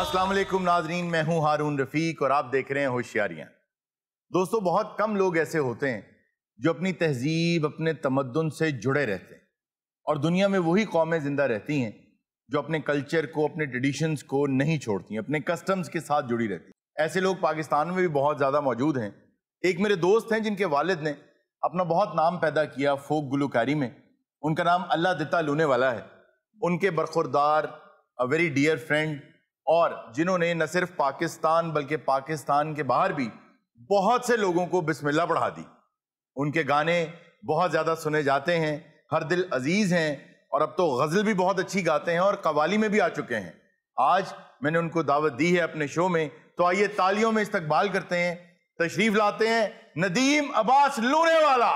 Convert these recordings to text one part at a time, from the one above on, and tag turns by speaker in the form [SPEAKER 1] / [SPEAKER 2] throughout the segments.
[SPEAKER 1] अस्सलाम वालेकुम नाज़रीन, मैं हूं हारून रफीक और आप देख रहे हैं होशियारियां। दोस्तों, बहुत कम लोग ऐसे होते हैं जो अपनी तहजीब, अपने तमद्दुन से जुड़े रहते हैं और दुनिया में वही कौमें जिंदा रहती हैं जो अपने कल्चर को, अपने ट्रेडिशंस को नहीं छोड़ती, अपने कस्टम्स के साथ जुड़ी रहती हैं। ऐसे लोग पाकिस्तान में भी बहुत ज़्यादा मौजूद हैं। एक मेरे दोस्त हैं जिनके वालिद ने अपना बहुत नाम पैदा किया फोक गुलकारी में। उनका नाम अल्लाह दिता लूने वाला है। उनके बरखुरदार, अ वेरी डियर फ्रेंड, और जिन्होंने न सिर्फ पाकिस्तान बल्कि पाकिस्तान के बाहर भी बहुत से लोगों को बिस्मिल्लाह पढ़ा दी। उनके गाने बहुत ज़्यादा सुने जाते हैं, हर दिल अजीज हैं और अब तो गज़ल भी बहुत अच्छी गाते हैं और कवाली में भी आ चुके हैं। आज मैंने उनको दावत दी है अपने शो में, तो आइए तालियों में इस्तकबाल करते हैं। तशरीफ लाते हैं नदीम अब्बास लूने वाला।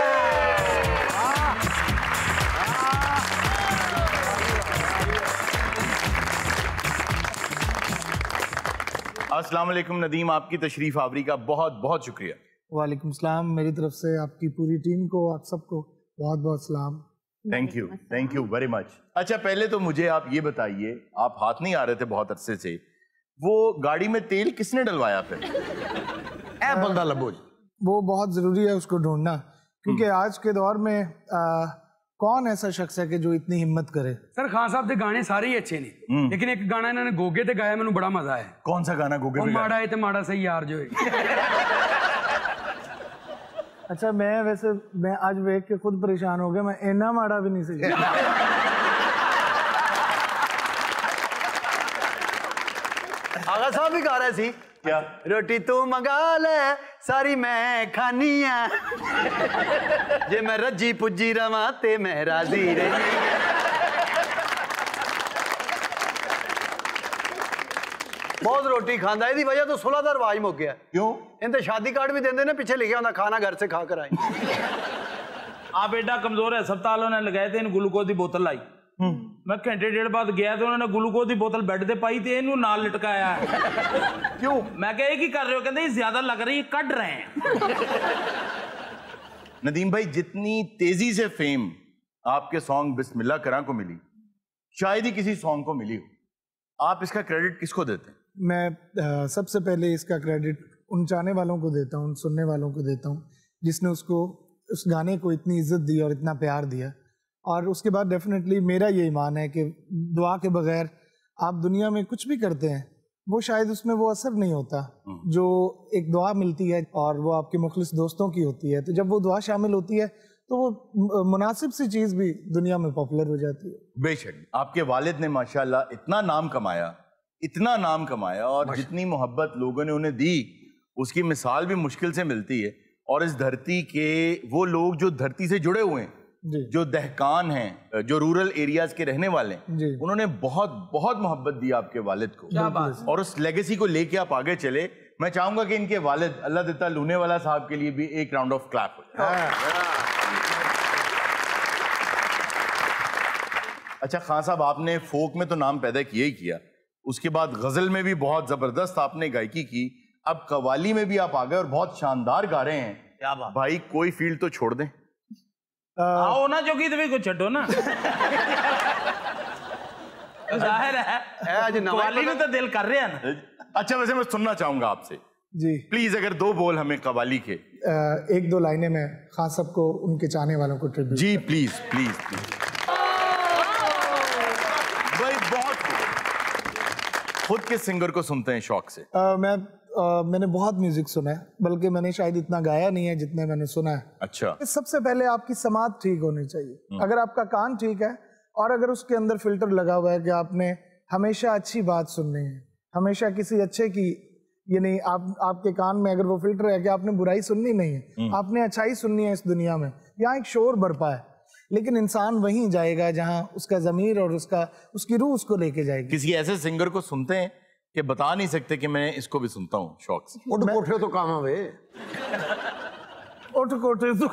[SPEAKER 1] अस्सलाम वालेकुम नदीम, आपकी तशरीफ आवरी का बहुत बहुत शुक्रिया।
[SPEAKER 2] वालेकुम सलाम, मेरी तरफ से आपकी पूरी टीम को, आप सबको बहुत बहुत सलाम।
[SPEAKER 1] Thank you very much. अच्छा, पहले तो मुझे आप ये बताइए, आप हाथ नहीं आ रहे थे बहुत अरसे से, वो गाड़ी में तेल किसने डलवाया फिर? ए बंदा लबोज,
[SPEAKER 2] वो बहुत जरूरी है उसको ढूंढना, क्योंकि आज के दौर में कौन ऐसा शख्स है कि जो इतनी हिम्मत करे।
[SPEAKER 3] सर खान साहब के गाने सारे ही अच्छे ने, लेकिन एक गाना इन्होंने गोगे ते गाया, मैंने बड़ा मजा आया।
[SPEAKER 1] कौन सा गाना गोगे पे?
[SPEAKER 3] माड़ा है ते माड़ा सही यार जो है।
[SPEAKER 2] अच्छा, मैं आज देख के खुद परेशान हो गया, मैं इतना माड़ा भी नहीं सही।
[SPEAKER 4] आगा साहब भी गा रहे सी
[SPEAKER 1] क्या?
[SPEAKER 4] रोटी तू मंगा ले सारी मैं खानी है, जे मैं रजी पुजी रवा ते मैं राजी रही। बहुत रोटी खांदा, इसकी वजह तो 16 का रवाज मुक गया।
[SPEAKER 1] क्यों?
[SPEAKER 4] इनते शादी कार्ड भी देंदे ने, पीछे लिखा होंदा खाना घर से खा कर आए।
[SPEAKER 5] आप एडा कमजोर है, अस्पताल उन्होंने लगाए थे, ग्लूकोज की बोतल लाई। मैं घंटे डेढ़ बाद गया तो उन्होंने ग्लूकोज की बोतल बेड पे पाई ते इनू नाल लटकाया।
[SPEAKER 1] क्यों?
[SPEAKER 5] मैं क्या की कर रहे हो? कहते ज्यादा लग रही है, कट रहे हैं।
[SPEAKER 1] नदीम भाई, जितनी तेजी से फेम आपके सॉन्ग बिस्मिल्लाह करा को मिली, शायद ही किसी सॉन्ग को मिली हो। आप इसका क्रेडिट किसको देते हैं?
[SPEAKER 2] मैं सबसे पहले इसका क्रेडिट उन चाहने वालों को देता हूँ, उन सुनने वालों को देता हूँ जिसने उसको, उस गाने को इतनी इज्जत दी और इतना प्यार दिया। और उसके बाद डेफिनेटली मेरा ये ईमान है कि दुआ के बगैर आप दुनिया में कुछ भी करते हैं, वो शायद उसमें वो असर नहीं होता जो एक दुआ मिलती है और वो आपके मुखलिस दोस्तों की होती है। तो जब वो दुआ शामिल होती है तो वो मुनासिब सी चीज़ भी दुनिया में पॉपुलर हो जाती है।
[SPEAKER 1] बेशक आपके वालिद ने माशाल्लाह इतना नाम कमाया और जितनी मोहब्बत लोगों ने उन्हें दी, उसकी मिसाल भी मुश्किल से मिलती है। और इस धरती के वो लोग जो धरती से जुड़े हुए हैं, जो दहकान हैं, जो रूरल एरियाज के रहने वाले हैं, उन्होंने बहुत बहुत मोहब्बत दी आपके वालिद को।
[SPEAKER 5] क्या बात।
[SPEAKER 1] और उस लेगेसी को लेके आप आगे चले। मैं चाहूंगा कि इनके वालिद अल्लाह दिता लूने वाला साहब के लिए भी एक राउंड ऑफ क्लैप हो जाए। अच्छा खान साहब, आपने फोक में तो नाम पैदा किया ही किया, उसके बाद गजल में भी बहुत जबरदस्त आपने गायकी की, अब कवाली में भी आप आ गए और बहुत शानदार गा रहे हैं।
[SPEAKER 4] क्या बात।
[SPEAKER 1] भाई कोई फील्ड तो छोड़ दें।
[SPEAKER 5] आओ ना जोगी भी कुछ छो ना। जाहिर है कवाली में तो दिल कर रहे हैं ना।
[SPEAKER 1] अच्छा, वैसे मैं सुनना चाहूंगा आपसे
[SPEAKER 2] जी,
[SPEAKER 1] प्लीज अगर 2 बोल हमें कवाली के,
[SPEAKER 2] 1-2 लाइनें मैं खास सबको, उनके चाहने वालों को ट्रिब्यूट।
[SPEAKER 1] जी प्लीज प्लीज प्लीज। भाई बहुत खुद के सिंगर को सुनते हैं शौक से।
[SPEAKER 2] मैंने बहुत म्यूजिक सुना है, बल्कि मैंने शायद इतना गाया नहीं है जितने मैंने सुना है।
[SPEAKER 1] अच्छा।
[SPEAKER 2] सबसे पहले आपकी समात ठीक होनी चाहिए। अगर आपका कान ठीक है और अगर उसके अंदर फिल्टर लगा हुआ है कि आपने हमेशा अच्छी बात सुननी है, हमेशा किसी अच्छे की, ये नहीं आपके कान में अगर वो फिल्टर है कि आपने बुराई सुननी नहीं है, आपने अच्छाई सुननी है। इस दुनिया में यहाँ एक शोर बरपा है, लेकिन इंसान वहीं जाएगा जहाँ उसका ज़मीर और उसकी रूह उसको लेके जाएगी।
[SPEAKER 1] किसी ऐसे सिंगर को सुनते हैं कि बता नहीं सकते कि मैं इसको भी सुनता हूँ शौक से?
[SPEAKER 4] उठ कोठे तो काम है वे।
[SPEAKER 2] उठ कोठे तो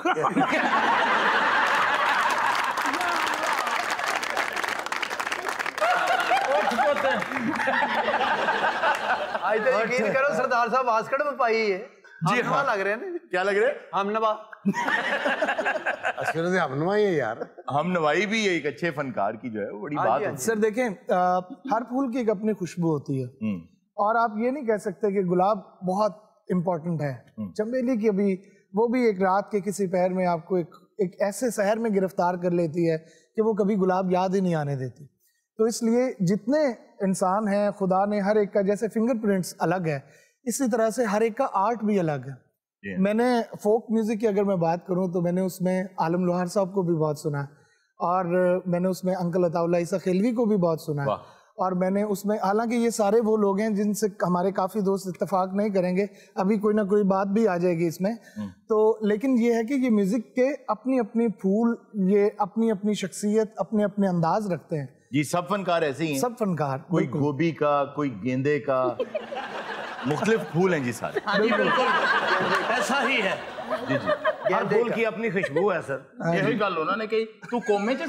[SPEAKER 4] आज तो यकीन करो सरदार साहब वास्कट में पाई है।
[SPEAKER 1] जी
[SPEAKER 4] हमनवा
[SPEAKER 1] हाँ।
[SPEAKER 4] लग रहे हैं।
[SPEAKER 1] क्या लग रहे हैं?
[SPEAKER 4] हमनवा।
[SPEAKER 6] असली हम नवाई है यार,
[SPEAKER 1] हम नवाई भी एक अच्छे फनकार की जो है वो बड़ी बात है।
[SPEAKER 2] सर देखें, हर फूल की एक अपनी खुशबू होती है और आप ये नहीं कह सकते कि गुलाब बहुत इम्पोर्टेंट है। चमेली की अभी वो भी एक रात के किसी पहर में आपको एक ऐसे शहर में गिरफ्तार कर लेती है कि वो कभी गुलाब याद ही नहीं आने देती। तो इसलिए जितने इंसान हैं, खुदा ने हर एक का जैसे फिंगरप्रिंट्स अलग है, इसी तरह से हर एक का आर्ट भी अलग है। मैंने फोक म्यूजिक की अगर मैं बात करूं तो मैंने उसमें आलम लोहार साहब को भी बहुत सुना और मैंने उसमें अंकल अताउल्लाह ईसा खिलवी को भी बहुत सुना है। और मैंने उसमें, हालांकि ये सारे वो लोग हैं जिनसे हमारे काफ़ी दोस्त इत्तेफाक नहीं करेंगे, अभी कोई ना कोई बात भी आ जाएगी इसमें तो, लेकिन ये है कि ये म्यूजिक के अपनी अपनी फूल, ये अपनी अपनी शख्सियत, अपने अपने अंदाज रखते हैं
[SPEAKER 1] जी। सब फनकार ऐसे ही हैं,
[SPEAKER 2] सब फनकार,
[SPEAKER 1] कोई गोभी का, कोई गेंदे का, मुख्तलिफ फूल हैं जी सारे।
[SPEAKER 5] हाँ जी बिल्कुल ऐसा ही है
[SPEAKER 1] जी जी।
[SPEAKER 4] हर फूल की अपनी खुशबू है सर।
[SPEAKER 5] यही गल उन्होंने कही, तू कोमे च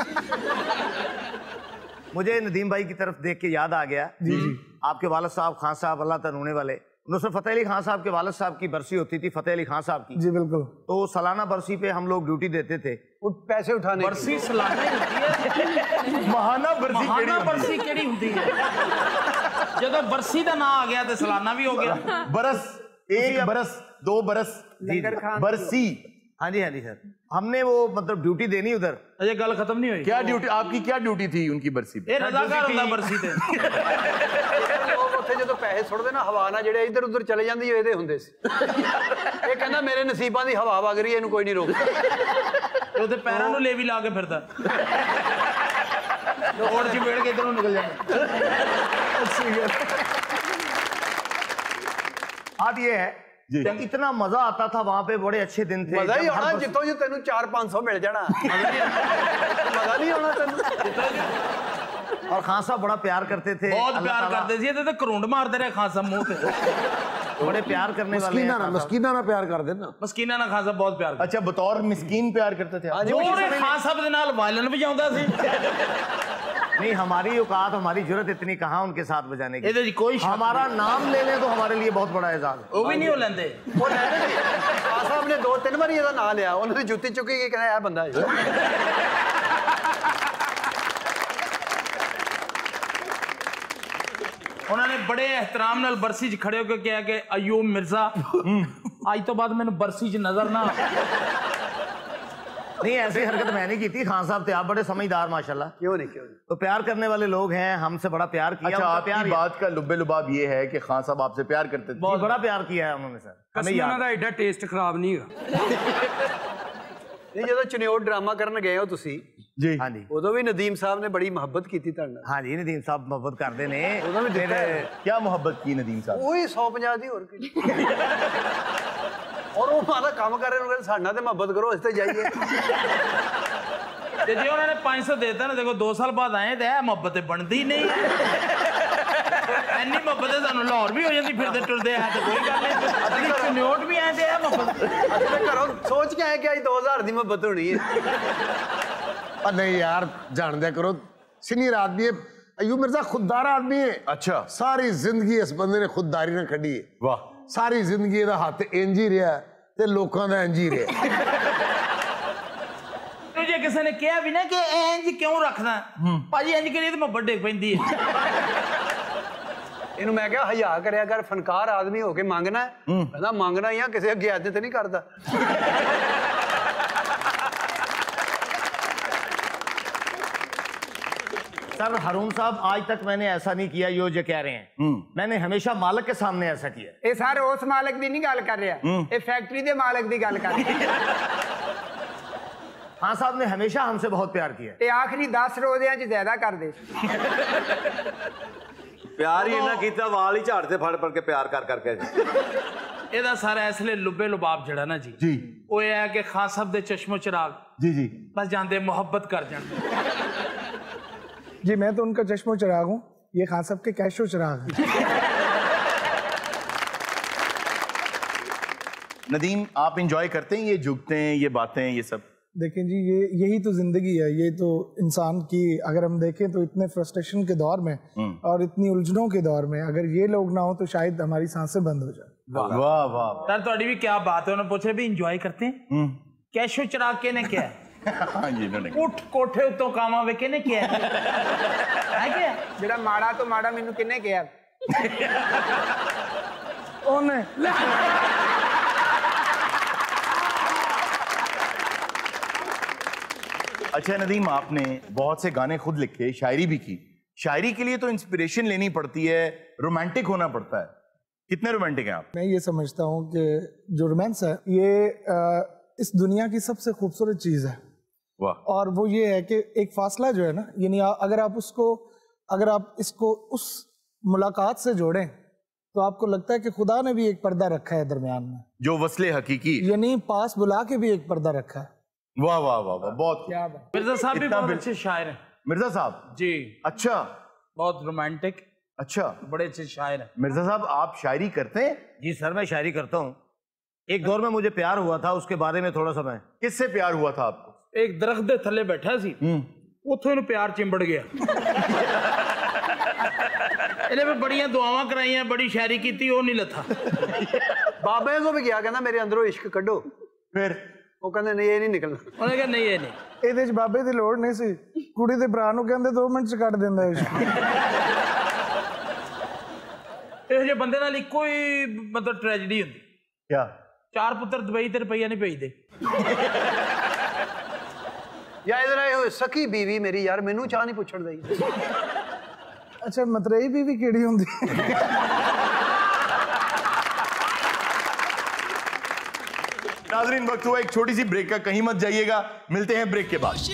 [SPEAKER 4] मुझे नदीम भाई की तरफ देख के याद आ गया जी आपके वालिद साहब खान साहब अल्लाह तनूने वाले नुसरत फतेह अली खान साहब के वालिद साहब की बरसी होती थी, फतेह अली खान साहब की।
[SPEAKER 2] जी बिल्कुल।
[SPEAKER 4] तो सालाना बरसी पे हम लोग ड्यूटी देते थे, वो पैसे उठाने की।
[SPEAKER 5] बरसी सालाना होती है,
[SPEAKER 1] महाना बरसी
[SPEAKER 5] महाना बरसी केड़ी होती है? ਜਦੋਂ बरसी ਦਾ ਨਾਂ ਆ ਗਿਆ ਤੇ सालाना भी हो गया।
[SPEAKER 1] बरस, एक बरस, 2 बरस, बरसी।
[SPEAKER 4] हाँ जी सर, हमने वो मतलब ड्यूटी देनी उधर।
[SPEAKER 5] अजय गल खत्म नहीं हुई।
[SPEAKER 1] क्या ड्यूटी आपकी, क्या ड्यूटी थी उनकी बरसी पे?
[SPEAKER 5] ਇਹ ਰਜ਼ਾਕਾਰ ਹੁੰਦਾ बरसी ਤੇ।
[SPEAKER 4] ਲੋਕ ਉੱਥੇ ਜਦੋਂ ਪੈਸੇ ਸੁੱਟਦੇ ਨਾ ਹਵਾ ਨਾਲ, ਜਿਹੜੇ ਇੱਧਰ ਉੱਧਰ ਚਲੇ ਜਾਂਦੀ ਇਹਦੇ ਹੁੰਦੇ ਸੀ। ਇਹ ਕਹਿੰਦਾ ਮੇਰੇ ਨਸੀਬਾਂ ਦੀ ਹਵਾ ਵਗ ਰਹੀ ਹੈ, ਇਹਨੂੰ ਕੋਈ ਨਹੀਂ ਰੋਕਦਾ।
[SPEAKER 5] ਉਹਦੇ ਪੈਰਾਂ ਨੂੰ ਲੇਵੀ ਲਾ ਕੇ ਫਿਰਦਾ, ਔੜ ਚ ਵੇੜ ਕੇ ਇਧਰੋਂ ਨਿਕਲ ਜਾਂਦਾ।
[SPEAKER 4] बात ये है कि इतना मजा आता था वहां पे, बड़े अच्छे दिन थे। मजा ही होना जितो जो तेनू 400-500 मिल जाना, मजा नहीं होना तेनू। और खान साहब बड़ा प्यार करते थे,
[SPEAKER 5] बहुत प्यार करते थे। तो करुंड मारते रहे खान साहब मुंह पे।
[SPEAKER 4] बड़े प्यार करने वाले हैं।
[SPEAKER 6] मस्कीना ना प्यार कर देना,
[SPEAKER 5] मस्कीना ना खान साहब बहुत प्यार।
[SPEAKER 1] अच्छा, बतौर मिस्कीन प्यार करते थे आप?
[SPEAKER 5] खान साहब दे नाल वायलिन बजाउंदा सी।
[SPEAKER 4] नहीं, हमारी औकात, हमारी जरूरत इतनी कहाँ उनके साथ बजाने की।
[SPEAKER 5] ਇਹਦੇ ਚ ਕੋਈ ਸ਼ੱਕ
[SPEAKER 4] हमारा नाम ले लें तो हमारे लिए बहुत बड़ा एजाज है।
[SPEAKER 5] ਉਹ ਵੀ ਨਹੀਂ ਹੋ ਲੈਂਦੇ।
[SPEAKER 4] वो लेने थे। खान साहब ने 2-3 बार ਇਹਦਾ नाम लिया, उन्होंने जुत्ती चुकी के कहना यार बंदा है।
[SPEAKER 5] ਉਹਨਾਂ ਨੇ ਬੜੇ ਇਹਤਰਾਮ ਨਾਲ ਬਰਸੀ 'ਚ ਖੜੇ ਹੋ ਕੇ ਕਿਹਾ ਕਿ ਅਯੂਬ ਮਿਰਜ਼ਾ ਅੱਜ ਤੋਂ ਬਾਅਦ ਮੈਨੂੰ ਬਰਸੀ 'ਚ ਨਜ਼ਰ ਨਾ।
[SPEAKER 4] नहीं, ऐसी हरकत मैं नहीं की थी। खान साहब थे आप बड़े समझदार माशाल्लाह। क्यों नहीं। तो प्यार करने वाले लोग हैं, हमसे बड़ा प्यार किया।
[SPEAKER 1] अच्छा, आपकी बात का लुब्बे लुबाब ये है कि खान साहब आपसे प्यार करते थे?
[SPEAKER 4] बहुत बड़ा प्यार किया है उन्होंने सर।
[SPEAKER 3] ਕਸਮ ਉਹਨਾਂ ਦਾ ਐਡਾ ਟੇਸਟ ਖਰਾਬ ਨਹੀਂ ਹੈਗਾ।
[SPEAKER 4] नहीं, ਜਦੋਂ ਚਨਿਓਟ ਡਰਾਮਾ ਕਰਨ ਗਏ ਹੋ ਤੁਸੀਂ
[SPEAKER 1] जी
[SPEAKER 4] हाँ जी, ਉਦੋਂ ਵੀ ਨਦੀਮ ਸਾਹਿਬ ਨੇ ਬੜੀ ਮੁਹੱਬਤ ਕੀਤੀ ਤੁਹਾਡੇ ਨਾਲ। हाँ जी, ਨਦੀਮ ਸਾਹਿਬ ਮੁਹੱਬਤ ਕਰਦੇ ਨੇ। ਉਦੋਂ ਵੀ ਦਿੱਤਾ
[SPEAKER 1] क्या मोहब्बत की नदीम साहब?
[SPEAKER 4] ਉਹੀ 150 ਦੀ ਹੋਰ ਕੀ। और वो माता काम कर रहे हैं, साढ़े ते मोहब्बत करो, इस ते जाइए।
[SPEAKER 5] ਤੇ ਜੇ ਉਹਨਾਂ ਨੇ 500 ਦੇਤਾ ਨਾ, ਦੇਖੋ 2 ਸਾਲ ਬਾਅਦ ਆਏ ਤੇ ਇਹ ਮੁਹੱਬਤ ਤੇ ਬਣਦੀ ਨਹੀਂ। ਇੰਨੀ ਮੁਹੱਬਤ ਹੈ ਸਾਨੂੰ ਲਾਹੌਰ ਵੀ ਹੋ ਜਾਂਦੀ, ਫਿਰਦੇ ਟੁਰਦੇ ਆ ਤੇ ਕੋਈ ਗੱਲ ਨਹੀਂ। ਅਸੀਂ ਚਨਿਓਟ ਵੀ ਆਏ ਤੇ ਇਹ ਮੁਹੱਬਤ।
[SPEAKER 4] ਅਸੀਂ ਘਰੋਂ ਸੋਚ ਕੇ ਆਏ ਕਿ ਅੱਜ 2000 ਦੀ ਮੁਹੱਬਤ ਹੋਣੀ ਹੈ।
[SPEAKER 6] नहीं यार, जान दिया करो, सीनियर आदमी है अयूब मिर्जा, खुददार आदमी है।
[SPEAKER 1] अच्छा,
[SPEAKER 6] सारी जिंदगी इस बंदे ने खुददारी ना कढ़ी है।
[SPEAKER 1] वाह।
[SPEAKER 6] सारी जिंदगी दा हाथ इंज ही रहा ते लोकां दा इंज ही रहा।
[SPEAKER 5] ਤੇ ਜੇ ਕਿਸੇ ਨੇ ਕਿਹਾ ਵੀ ਨਾ ਕਿ ਇੰਜ ਕਿਉਂ ਰੱਖਦਾ ਭਾਜੀ, ਇੰਜ ਕਰੀਏ ਤੇ ਮੁਹੱਬਤ ਡਿੱਗ ਪੈਂਦੀ ਹੈ।
[SPEAKER 4] ਇਹਨੂੰ ਮੈਂ ਕਿਹਾ ਹਯਾ ਕਰਿਆ ਕਰ, ਫਨਕਾਰ ਆਦਮੀ ਹੋ ਕੇ ਮੰਗਣਾ ਹੈ। ਕਹਿੰਦਾ ਮੰਗਣਾ ਹੀ ਆ, ਕਿਸੇ ਅੱਗੇ ਅੱਜ ਤੇ ਨਹੀਂ ਕਰਦਾ। सर हारून साहब, आज तक मैंने ऐसा नहीं किया जो कह रहे हैं। मैंने हमेशा मालिक के सामने ऐसा किया।
[SPEAKER 7] ਇਹ ਸਰ ਉਸ ਮਾਲਕ ਦੀ ਨਹੀਂ ਗੱਲ ਕਰ ਰਿਹਾ, ਇਹ ਫੈਕਟਰੀ ਦੇ ਮਾਲਕ ਦੀ ਗੱਲ ਕਰ ਰਿਹਾ।
[SPEAKER 4] हाँ साहब ने हमेशा हमसे बहुत प्यार किया।
[SPEAKER 7] ਤੇ ਆਖਰੀ 10 ਰੋਜ਼ਿਆਂ 'ਚ ਜ਼ਿਆਦਾ ਕਰਦੇ।
[SPEAKER 8] ਪਿਆਰ ਹੀ ਇਹਨਾਂ ਕੀਤਾ, ਵਾਲ ਹੀ ਝਾੜ ਤੇ ਫੜ ਕੇ ਪਿਆਰ ਕਰ ਕਰਕੇ।
[SPEAKER 5] ਇਹਦਾ ਸਾਰਾ ਇਸ ਲਈ ਲੁੱਬੇ ਲੁਬਾਬ ਜਿਹੜਾ ਨਾ ਜੀ, ਉਹ ਇਹ ਹੈ ਕਿ ਖਾਨ ਸਾਹਿਬ ਦੇ ਚਸ਼ਮੋ ਚਿਰਾਗ
[SPEAKER 1] जी
[SPEAKER 5] ਬਸ ਜਾਂਦੇ ਮੁਹੱਬਤ ਕਰ ਜਾਣ।
[SPEAKER 2] जी मैं तो उनका चश्मो चिराग हूँ, ये खान साहब के कैशो चिराग हैं।
[SPEAKER 1] नदीम, आप इंजॉय करते हैं ये झुकते हैं, ये बातें, ये सब?
[SPEAKER 2] देखें जी, यही तो जिंदगी है। ये तो इंसान की, अगर हम देखें तो इतने फ्रस्ट्रेशन के दौर में और इतनी उलझनों के दौर में अगर ये लोग ना हो तो शायद हमारी सांसें बंद हो जाए।
[SPEAKER 1] वाह वाह।
[SPEAKER 5] सर ਤੁਹਾਡੀ ਵੀ ਕੀ ਬਾਤ ਹੈ? ਉਹਨੇ ਪੁੱਛਿਆ ਵੀ ਇੰਜॉय करते हैं, कैशो चिराग के ने किया
[SPEAKER 1] हाँ जी इन्होंने
[SPEAKER 5] उठ कोठे उत्तों कामा वे किने किया है क्या
[SPEAKER 7] ਜਿਹੜਾ ਮਾੜਾ ਤੋਂ ਮਾੜਾ ਮੈਨੂੰ ਕਿੰਨੇ ਕਿਹਾ
[SPEAKER 2] ਉਹਨੇ
[SPEAKER 1] अच्छा नदीम, आपने बहुत से गाने खुद लिखे, शायरी भी की। शायरी के लिए तो इंस्पिरेशन लेनी पड़ती है, रोमांटिक होना पड़ता है। कितने रोमांटिक हैं आप?
[SPEAKER 2] मैं ये समझता हूँ कि जो रोमांस है ये इस दुनिया की सबसे खूबसूरत चीज़ है।
[SPEAKER 1] वाह।
[SPEAKER 2] और वो ये है कि एक फासला जो है ना, यानी अगर आप इसको उस मुलाकात से जोड़ें तो आपको लगता है कि खुदा ने भी एक पर्दा रखा है दरमियान में,
[SPEAKER 1] जो वस्ले हकीकी,
[SPEAKER 2] यानी पास बुला के भी एक पर्दा रखा है।
[SPEAKER 1] वाह वाह वाह वाह, बहुत
[SPEAKER 2] क्या बात।
[SPEAKER 5] मिर्जा साहब भी
[SPEAKER 1] इतना
[SPEAKER 5] बहुत अच्छे शायर हैं।
[SPEAKER 1] मिर्जा साहब
[SPEAKER 5] जी
[SPEAKER 1] अच्छा,
[SPEAKER 5] बहुत रोमांटिक,
[SPEAKER 1] अच्छा
[SPEAKER 5] बड़े अच्छे शायर हैं।
[SPEAKER 1] मिर्जा साहब आप शायरी करते हैं?
[SPEAKER 4] जी सर, मैं शायरी करता हूँ। एक दौर में मुझे प्यार हुआ था, उसके बारे में थोड़ा सा मैं।
[SPEAKER 1] किससे प्यार हुआ था आपको?
[SPEAKER 5] एक दरख्त दे थल्ले बैठा सी, उथों इन्हू प्यार चिंबड़ गया। ਇਹਨੇ ਵੀ ਬੜੀਆਂ ਦੁਆਵਾਂ ਕਰਾਈਆਂ, ਬੜੀ ਸ਼ਾਇਰੀ ਕੀਤੀ, ਉਹ ਨਹੀਂ ਲੱਥਾ।
[SPEAKER 4] ਬਾਬੇ ਕੋ ਵੀ ਗਿਆ, ਕਹਿੰਦਾ ਮੇਰੇ ਅੰਦਰੋਂ ਇਸ਼ਕ ਕੱਢੋ।
[SPEAKER 1] ਫਿਰ
[SPEAKER 4] ਉਹ ਕਹਿੰਦੇ ਨਹੀਂ ਇਹ ਨਹੀਂ ਨਿਕਲਣਾ।
[SPEAKER 5] ਉਹਨੇ ਕਿਹਾ ਨਹੀਂ ਇਹ ਨਹੀਂ।
[SPEAKER 2] ਇਹਦੇ 'ਚ ਬਾਬੇ ਦੀ ਲੋੜ ਨਹੀਂ ਸੀ, ਕੁੜੀ ਦੇ ਭਰਾ ਨੂੰ ਕਹਿੰਦੇ 2 ਮਿੰਟ 'ਚ ਕੱਢ ਦਿੰਦਾ ਇਹ।
[SPEAKER 5] ਇਹੋ ਜਿਹੇ ਬੰਦੇ ਨਾਲ ਇੱਕੋ ਹੀ ਮਤਲਬ ਟ੍ਰੈਜੇਡੀ ਹੁੰਦੀ।
[SPEAKER 1] क्या?
[SPEAKER 5] 4 ਪੁੱਤਰ ਦੁਬਈ ਤੇ ਰੁਪਈਆ ਨਹੀਂ ਭੇਜਦੇ।
[SPEAKER 4] या इधर आए हो सखी बीवी मेरी, यार मैनू चाह नहीं पुछड़ दई।
[SPEAKER 2] अच्छा, मतरेई बीवी केड़ी हुंदी?
[SPEAKER 1] नाजरीन, वक्त हुआ एक छोटी सी ब्रेक का, कहीं मत जाइएगा, मिलते हैं ब्रेक के बाद।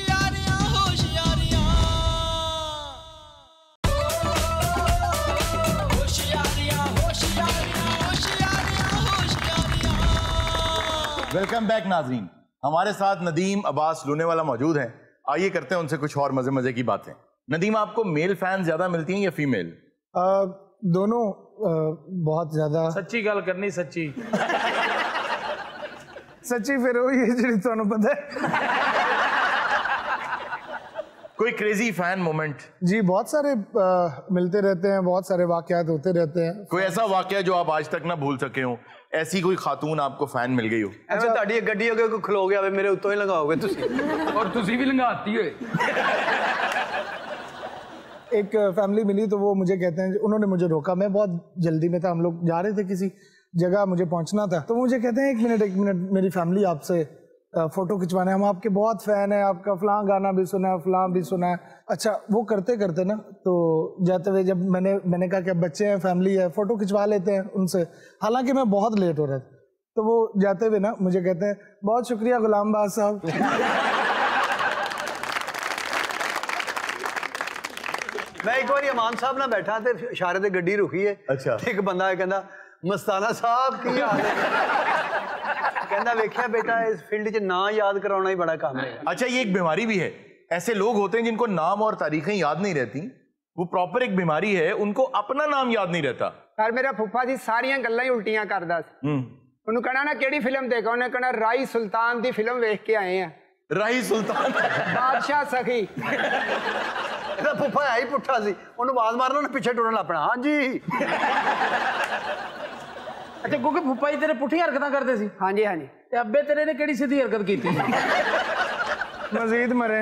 [SPEAKER 1] वेलकम बैक नाजरीन, हमारे साथ नदीम अब्बास लूनेवाला मौजूद हैं। आइए करते हैं उनसे कुछ और मजे मजे की बातें। नदीम, आपको मेल फैन ज्यादा मिलती हैं या फीमेल?
[SPEAKER 2] दोनों बहुत ज्यादा।
[SPEAKER 5] सच्ची गल करनी, सच्ची
[SPEAKER 2] सच्ची फिर वही है जी तुहानू पता है।
[SPEAKER 1] कोई क्रेजी फैन मोमेंट?
[SPEAKER 2] जी बहुत सारे मिलते रहते हैं, बहुत सारे वाकयात होते रहते हैं।
[SPEAKER 1] कोई ऐसा वाकया जो आप आज तक ना भूल सके हो, ऐसी कोई खातून आपको फैन मिल गई हो?
[SPEAKER 4] ਐਵੇਂ ਤੁਹਾਡੀ ਗੱਡੀ ਅੱਗੇ ਕੋਈ ਖਲੋ ਗਿਆ ਵੇ, ਮੇਰੇ ਉੱਤੋਂ ਹੀ ਲੰਘਾਓਗੇ ਤੁਸੀਂ।
[SPEAKER 3] और तुसी भी लंघाती होए।
[SPEAKER 2] एक फैमिली मिली तो वो मुझे कहते हैं, उन्होंने मुझे रोका, मैं बहुत जल्दी में था, हम लोग जा रहे थे किसी जगह, मुझे पहुंचना था, तो मुझे कहते हैं एक मिनट मेरी फैमिली आपसे फोटो खिंचवाना है, हम आपके बहुत फैन हैं, आपका फलां गाना भी सुना है, फलां भी सुना है। अच्छा, वो करते करते ना, तो जाते हुए जब मैंने कहा कि अब बच्चे हैं, फैमिली है, फोटो खिंचवा लेते हैं उनसे, हालांकि मैं बहुत लेट हो रहा था, तो वो जाते हुए ना मुझे कहते हैं बहुत शुक्रिया गुलामबाज साहब।
[SPEAKER 4] मैं एक बार अमान साहब ना बैठा ते इशारे ते गड्डी रुकी है।
[SPEAKER 1] अच्छा।
[SPEAKER 4] एक बंदा है कहंदा मस्ताना साहब की हाल है? कहंदा वेख्या बेटा इस फील्ड च ना याद कराना ही बड़ा काम है।
[SPEAKER 1] अच्छा, ये एक बीमारी भी है, ऐसे लोग होते हैं जिनको नाम और तारीखें याद नहीं रहती, वो प्रॉपर एक बीमारी है, उनको अपना नाम याद नहीं रहता।
[SPEAKER 7] ਪਰ ਮੇਰਾ ਫੁੱਫਾ ਜੀ ਸਾਰੀਆਂ ਗੱਲਾਂ ਹੀ ਉਲਟੀਆਂ ਕਰਦਾ ਸੀ। ਉਹਨੂੰ ਕਹਣਾ ਨਾ ਕਿਹੜੀ ਫਿਲਮ ਦੇਖਾ, ਉਹਨੇ ਕਹਣਾ ਰਾਈ ਸੁਲਤਾਨ ਦੀ ਫਿਲਮ ਵੇਖ ਕੇ ਆਏ ਆ।
[SPEAKER 1] राही सुल्तान।
[SPEAKER 7] ਬਾਦਸ਼ਾਹ ਸਖੀ।
[SPEAKER 4] ਇਹਦਾ ਫੁੱਫਾ ਹੈ ਹੀ ਪੁੱਠਾ ਸੀ, ਉਹਨੂੰ ਆਵਾਜ਼ ਮਾਰਨਾ ਉਹਨੇ ਪਿੱਛੇ ਟੁਰਨ ਲੱਗ ਪੈਣਾ। ਹਾਂਜੀ।
[SPEAKER 5] ਅੱਛਾ, ਕਿਉਂਕਿ ਫੁੱਫਾ ਜੀ ਤੇਰੇ ਪੁੱਠੀਆਂ ਹਰਕਤਾਂ ਕਰਦੇ ਸੀ।
[SPEAKER 7] ਹਾਂਜੀ ਹਾਂਜੀ।
[SPEAKER 5] ਤੇ ਅੱਬੇ ਤੇਰੇ ਨੇ ਕਿਹੜੀ ਸਿੱਧੀ ਹਰਕਤ ਕੀਤੀ ਸੀ?
[SPEAKER 2] मजीद मरे।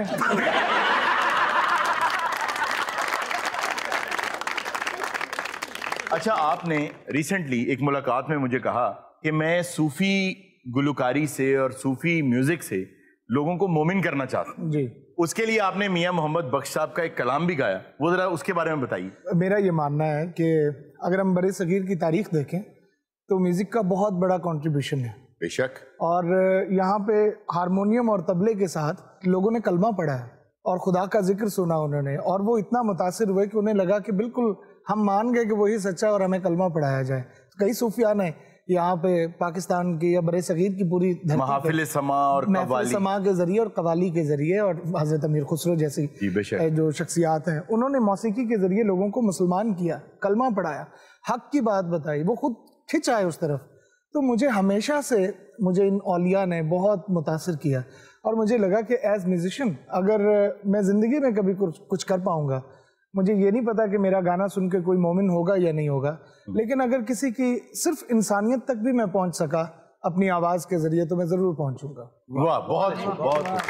[SPEAKER 1] अच्छा, आपने रिसेंटली एक मुलाकात में मुझे कहा कि मैं सूफी गुलकारी से और सूफी म्यूजिक से लोगों को मोमिन करना चाहता हूँ।
[SPEAKER 2] जी,
[SPEAKER 1] उसके लिए आपने मियां मोहम्मद बख्श साहब का एक कलाम भी गाया, वो जरा उसके बारे में बताइए।
[SPEAKER 2] मेरा ये मानना है कि अगर हम बड़े सगीर की तारीख देखें तो म्यूज़िक का बहुत बड़ा कंट्रीब्यूशन है।
[SPEAKER 1] बेशक।
[SPEAKER 2] और यहाँ पे हारमोनियम और तबले के साथ लोगों ने कलमा पढ़ा है और खुदा का जिक्र सुना उन्होंने, और वो इतना मुतासिर हुए कि उन्हें लगा कि बिल्कुल हम मान गए कि वही सच्चा और हमें कलमा पढ़ाया जाए। कई सूफिया ने यहाँ पे पाकिस्तान की या बड़े सगीर की पूरी
[SPEAKER 1] महफिल समा और
[SPEAKER 2] महफिल समा के जरिए और कवाली के जरिए और हजरत अमीर खुसरो जैसी जो शख्सियात हैं, उन्होंने मौसीकी के जरिए लोगों को मुसलमान किया, कलमा पढ़ाया, हक की बात बताई, वो खुद खिंच आए उस तरफ। तो मुझे हमेशा से मुझे इन औलिया ने बहुत मुतासिर किया और मुझे लगा कि एज म्यूजिशियन अगर मैं ज़िंदगी में कभी कुछ कर पाऊँगा, मुझे ये नहीं पता कि मेरा गाना सुन के कोई मोमिन होगा या नहीं होगा, लेकिन अगर किसी की सिर्फ इंसानियत तक भी मैं पहुंच सका अपनी आवाज के जरिए तो मैं जरूर पहुंचूंगा।
[SPEAKER 1] वाह, बहुत खूब, बहुत खूब।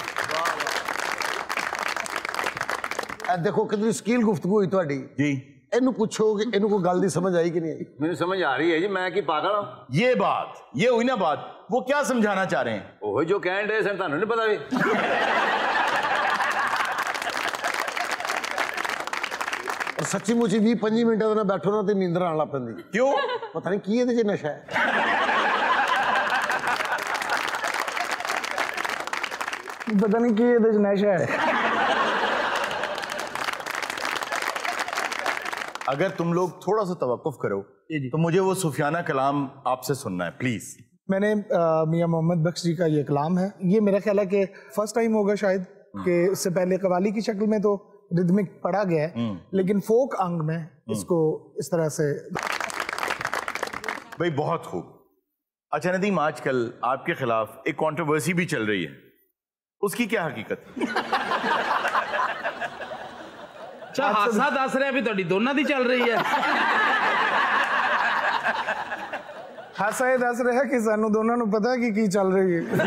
[SPEAKER 6] देखो कितनी स्किल गुफ्तगू हुई ਤੁਹਾਡੀ
[SPEAKER 1] जी।
[SPEAKER 6] ਇਹਨੂੰ ਪੁੱਛੋ ਕਿ ਇਹਨੂੰ ਕੋਈ ਗੱਲ ਦੀ ਸਮਝ ਆਈ ਕਿ नहीं आई?
[SPEAKER 8] ਮੈਨੂੰ ਸਮਝ ਆ ਰਹੀ ਹੈ ਜੀ, मैं ਕੀ पागल हूं?
[SPEAKER 1] ये बात, ये हुई ना बात। वो क्या समझाना चाह रहे हैं?
[SPEAKER 8] ਉਹ ਜੋ ਕਹਿਣ ਦੇ ਸਨ ਤੁਹਾਨੂੰ ਨਹੀਂ ਪਤਾ ਵੀ।
[SPEAKER 6] और सच्ची मुची 20-25 मिनट ਨਾਲ ਬੈਠੋ ਨਾ ਤੇ ਨੀਂਦਰ ਆਣ ਲੱਗ ਪੈਂਦੀ।
[SPEAKER 1] क्यों?
[SPEAKER 6] ਪਤਾ ਨਹੀਂ ਕੀ ਇਹਦੇ 'ਚ ਨਸ਼ਾ ਹੈ।
[SPEAKER 2] पता नहीं कि ये नशा है।
[SPEAKER 1] अगर तुम लोग थोड़ा सा तवक्कुफ करो तो मुझे वो सुफियाना कलाम आपसे सुनना है, प्लीज।
[SPEAKER 2] मैंने मियां मोहम्मद बख्श जी का ये कलाम है, ये मेरा ख्याल है कि फर्स्ट टाइम होगा शायद कि इससे पहले कवाली की शक्ल में तो रिदमिक पढ़ा गया है, लेकिन फोक अंग में इसको इस तरह से।
[SPEAKER 1] भाई बहुत खूब। अच्छा नदीम, आजकल आपके खिलाफ एक कंट्रोवर्सी भी चल रही है, उसकी क्या हकीकत?
[SPEAKER 5] अच्छा, हासा दस रहा भी थोड़ी दोनों दी चल रही है।
[SPEAKER 2] हासा ये दस रहा कि सानू दोनों को पता है कि चल रही है।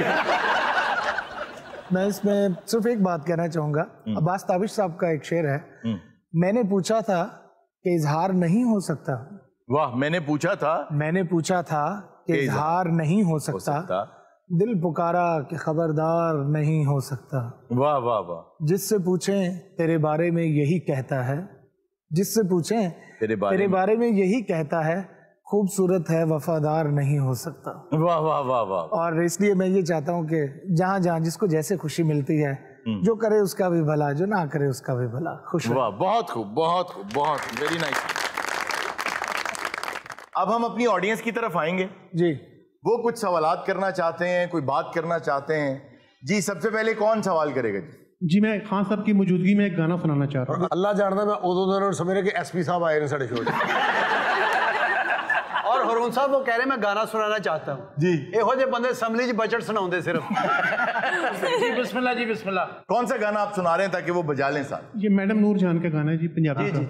[SPEAKER 2] मैं इसमें सिर्फ एक बात कहना चाहूंगा। अब्बास ताबिश साहब का एक शेर है, मैंने पूछा था कि इजहार नहीं हो सकता।
[SPEAKER 1] वाह, मैंने पूछा था
[SPEAKER 2] कि इजहार नहीं हो सकता। दिल पुकारा कि खबरदार नहीं हो सकता।
[SPEAKER 1] वाह वाह वाह।
[SPEAKER 2] जिससे पूछें तेरे बारे में यही कहता है, जिससे पूछें तेरे बारे में यही कहता है, खूबसूरत है वफादार नहीं हो सकता।
[SPEAKER 1] वाह वाह वाह वाह।
[SPEAKER 2] और इसलिए मैं ये चाहता हूँ कि जहाँ जहाँ जिसको जैसे खुशी मिलती है, जो करे उसका भी भला, जो ना करे उसका भी भला। खुश।
[SPEAKER 1] वाह, बहुत खूब, बहुत खूब, बहुत वेरी नाइस। अब हम अपनी ऑडियंस की तरफ आएंगे
[SPEAKER 2] जी।
[SPEAKER 1] वो कुछ सवालात करना चाहते हैं, कोई बात करना चाहते हैं जी। सबसे पहले कौन सवाल करेगा जी?
[SPEAKER 9] जी, मैं खान साहब की मौजूदगी में एक गाना सुनाना चाह रहा हूँ।
[SPEAKER 6] अल्लाह जानता मैं उदों दोनों समझ रहे कि एसपी साहब आए हैं साढ़े शो
[SPEAKER 4] और हरून साहब वो कह रहे मैं गाना सुनाना चाहता हूँ
[SPEAKER 1] जी।
[SPEAKER 4] ਇਹੋ ਜਿਹੇ ਬੰਦੇ असम्बली च बजट सुनाਉਂਦੇ सिर्फ।
[SPEAKER 5] जी बिस्मिल्लाह, जी बिस्मिल्लाह।
[SPEAKER 1] कौन सा गाना आप सुना रहे हैं ताकि वो बजा लें साथ?
[SPEAKER 9] ये मैडम नूर जान का गाना है जी, पंजाबी का।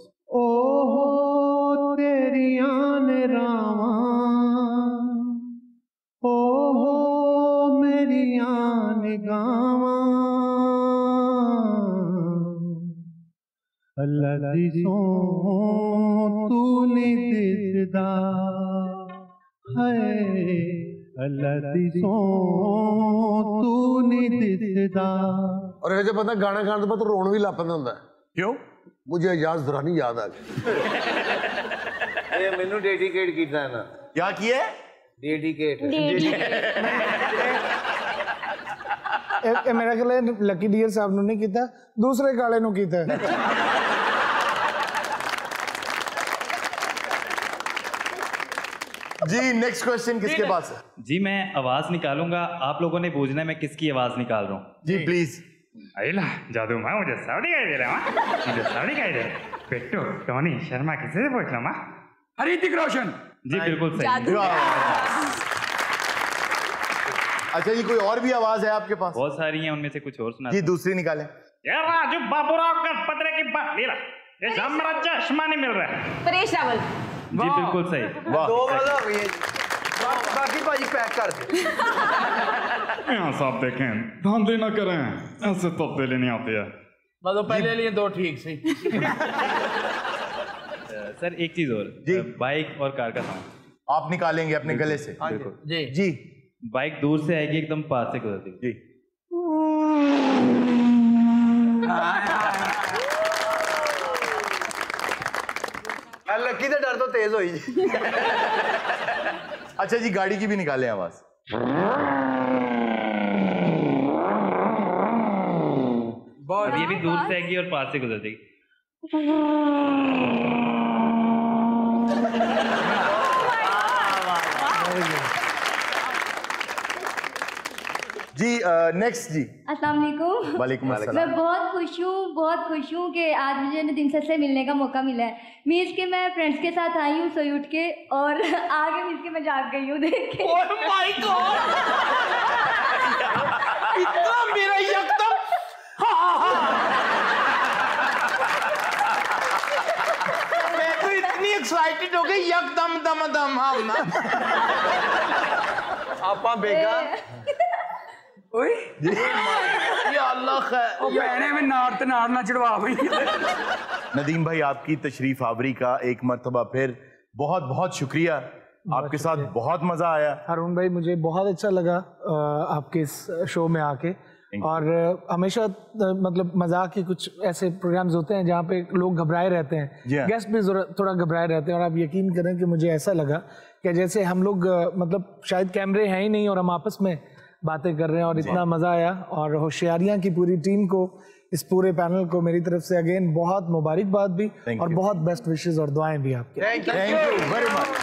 [SPEAKER 9] ओ तेरिया ने रावा, ओ मेरिया निगावा, अल्लाह दी सो तू नहीं दिसदा है, अल्लाह दी सो तू नहीं दिसदा।
[SPEAKER 6] और ये जो बंदा गाना गाने तो रोन भी ला पैंदा हुंदा है।
[SPEAKER 1] क्यों?
[SPEAKER 6] मुझे एजाज दुरानी याद आ गई।
[SPEAKER 8] ਇਹ ਮੈਨੂੰ ਡੈਡੀਕੇਟ ਕੀਤਾ ਹੈ ਨਾ।
[SPEAKER 1] क्या किया है?
[SPEAKER 8] डेडिकेट।
[SPEAKER 2] मेरा ख्याल है लकी डियर साहब ने नहीं किया, दूसरे काले नु कीता है।
[SPEAKER 1] जी नेक्स्ट क्वेश्चन किसके पास है?
[SPEAKER 10] जी मैं आवाज निकालूंगा, आप लोगों ने पूछना है मैं किसकी आवाज निकाल रहा हूँ।
[SPEAKER 1] जी प्लीज।
[SPEAKER 10] अला जादू माँ मुझे सब दिखाई दे रहा है, मुझे सब दिखाई दे रहा है। बिट्टू टोनी शर्मा किसे से पूछ लो माँ?
[SPEAKER 3] ऋतिक रोशन।
[SPEAKER 10] जी बिल्कुल सही।
[SPEAKER 1] अच्छा जी, कोई और भी आवाज है आपके पास?
[SPEAKER 10] बहुत सारी हैं, उनमें से कुछ और सुना।
[SPEAKER 1] जी दूसरी निकालें।
[SPEAKER 10] यार राजू बाबूराव का पत्रे की बात लीला, ये साम्राज्य चश्मा नहीं मिल रहा है।
[SPEAKER 11] परेश रावल।
[SPEAKER 10] जी बिल्कुल सही।
[SPEAKER 4] दो वाला हो गई है जी। बाकी भाजी पैक कर दे।
[SPEAKER 10] यहाँ साहब देखें, धांधली ना करें, ऐसे तब्दीली नहीं आती है।
[SPEAKER 5] मतलब पहले लिए दो ठीक सी।
[SPEAKER 10] सर एक चीज और
[SPEAKER 1] जी,
[SPEAKER 10] बाइक और कार का साउंड
[SPEAKER 1] आप निकालेंगे अपने गले से?
[SPEAKER 10] बिल्कुल
[SPEAKER 5] जी
[SPEAKER 1] जी।
[SPEAKER 10] बाइक दूर से आएगी, एकदम पास से गुजरती
[SPEAKER 1] जी।
[SPEAKER 4] लकी तो डर तो तेज हुई।
[SPEAKER 1] अच्छा जी, गाड़ी की भी निकालें आवाज।
[SPEAKER 10] और ये भी दूर से आएगी और पास से गुजरती।
[SPEAKER 1] जी नेक्स्ट जी।
[SPEAKER 11] अस्सलाम वालेकुम।
[SPEAKER 1] वालेकुम अस्सलाम।
[SPEAKER 11] मैं बहुत खुश हूँ कि आज मुझे नदीम सर से मिलने का मौका मिला है। मीन्स के मैं फ्रेंड्स के साथ आई हूँ सोई उठ के, और आगे मीन्स के मैं जाग गई हूँ देख के।
[SPEAKER 5] ओह माय गॉड, इतना मेरा एकदम मैं तो इतनी एक्साइटेड हो गई, एकदम दम दम हम ना।
[SPEAKER 4] आपा बेगा
[SPEAKER 3] ओए
[SPEAKER 1] या अल्लाह खैर।
[SPEAKER 3] ओ भैने में नार ते नार ना चढ़वा भाई।
[SPEAKER 1] नदीम भाई आपकी तशरीफ आवरी का एक मर्तबा फिर बहुत बहुत शुक्रिया। आपके साथ बहुत मजा आया।
[SPEAKER 2] हारून भाई मुझे बहुत अच्छा लगा आपके इस शो में आके, और हमेशा मतलब मजाक के कुछ ऐसे प्रोग्राम्स होते हैं जहाँ पे लोग घबराए रहते हैं, गेस्ट भी थोड़ा घबराए रहते हैं, और आप यकीन करें कि मुझे ऐसा लगा कि जैसे हम लोग मतलब शायद कैमरे हैं ही नहीं और हम आपस में बातें कर रहे हैं, और इतना मजा आया। और होशियारियाँ की पूरी टीम को, इस पूरे पैनल को मेरी तरफ से अगेन बहुत मुबारकबाद भी और बहुत बेस्ट विशेष और दुआएं भी आपके।
[SPEAKER 1] Thank you very much.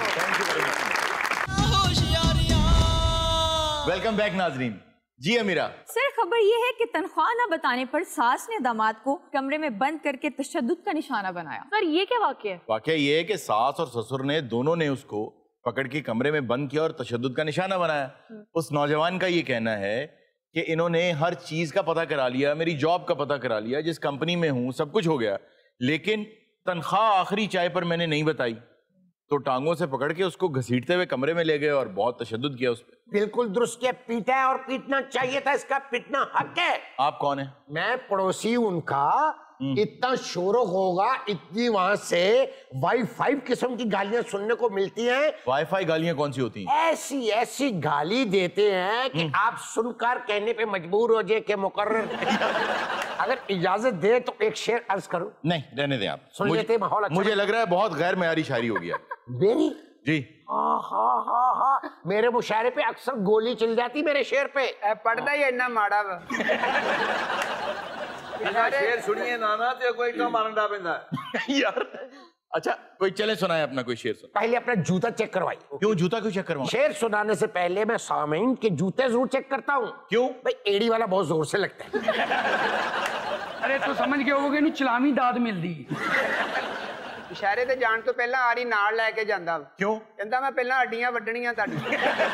[SPEAKER 1] Welcome back नाजरीन। जी अमीरा।
[SPEAKER 12] सर खबर ये है कि तनख्वाह न बताने पर सास ने दामाद को कमरे में बंद करके तशद्दुद का निशाना बनाया। सर ये क्या वाकया है?
[SPEAKER 1] वाकया ये है कि सास और ससुर ने दोनों ने उसको पकड़ के कमरे में बंद किया और तशद्दुद का निशाना बनाया। उस नौजवान का ये कहना है कि इन्होंने हर चीज का पता करा लिया, मेरी जॉब का पता करा लिया, जिस कंपनी में हूं सब कुछ हो गया, लेकिन तनख्वाह आखिरी चाय पर मैंने नहीं बताई, तो टांगों से पकड़ के उसको घसीटते हुए कमरे में ले गए और बहुत तशद्दुद किया उस पर।
[SPEAKER 6] बिल्कुल दुरुस्त किया, पीटा है और पीटना चाहिए था, इसका पीटना हक है।
[SPEAKER 1] आप कौन है?
[SPEAKER 6] मैं पड़ोसी उनका। इतना शोर होगा, इतनी वहां से वाई-फाई किस्म की गालियां सुनने को मिलती हैं।
[SPEAKER 1] वाई-फाई गालियां कौन सी होती हैं?
[SPEAKER 6] ऐसी ऐसी गाली देते हैं कि आप सुनकर कहने पे मजबूर हो जाए कि मुकर्रर। अगर इजाजत दे तो एक शेर अर्ज करूं?
[SPEAKER 1] नहीं रहने दें आप,
[SPEAKER 6] सुन लेते माहौल अच्छा।
[SPEAKER 1] मुझे लग रहा है बहुत गैर मेयारी शायरी हो गया।
[SPEAKER 6] मेरी
[SPEAKER 1] जी
[SPEAKER 6] हाँ, मेरे मुशायरे पे अक्सर गोली चल जाती मेरे शेर पे।
[SPEAKER 7] पढ़ना ही इतना माड़ा वा।
[SPEAKER 8] शेर सुनिए नाना तो कोई का मारन डा पेंदा
[SPEAKER 1] यार। अच्छा कोई चले सुनाए अपना कोई शेर सुन।
[SPEAKER 6] पहले अपना जूता चेक करवाई।
[SPEAKER 1] क्यों जूता क्यों चेक करवाऊं?
[SPEAKER 6] शेर सुनाने से पहले मैं सामीन के जूते जरूर चेक करता हूँ।
[SPEAKER 1] क्यों?
[SPEAKER 6] भाई एड़ी वाला बहुत जोर से लगता है।
[SPEAKER 3] अरे तो समझ गए होगे नु चलामी दाद मिलदी।
[SPEAKER 7] इशारे ते जान तो पहला आरी नाल लेके जांदा।
[SPEAKER 1] क्यों?
[SPEAKER 7] कहंदा मैं पहला हड्डियां वड्डणियां ताडी।